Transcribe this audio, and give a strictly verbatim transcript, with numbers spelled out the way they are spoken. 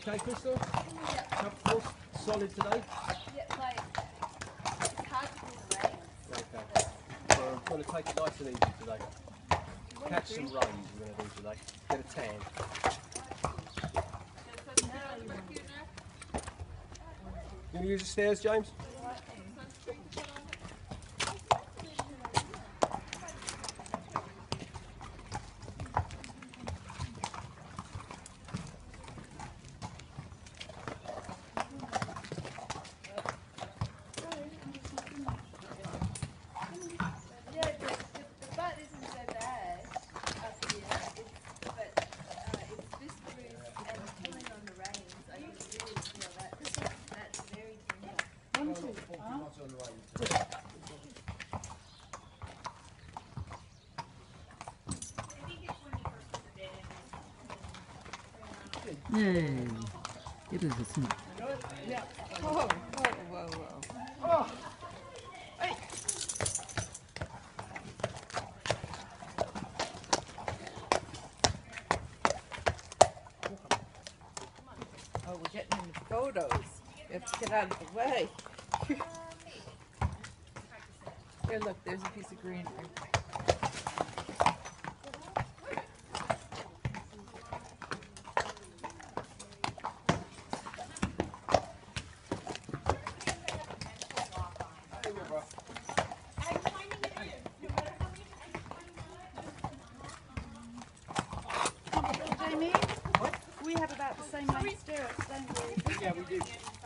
okay, Crystal? Yeah. Comfortable? Solid today? Yeah, like, it's hard to do the reins. Okay. So we're going to take it nice and easy today. Catch some rays we're going to do today. Get a tan. You going to use the stairs, James? Yay! It is a snake. Yeah. Whoa, whoa, whoa, whoa. Oh. Hey. Oh, we're getting in the photos. We have to get out of the way. Here, look, there's a piece of greenery. Jamie, we have about the same length stirrups, don't we? Yeah, we do.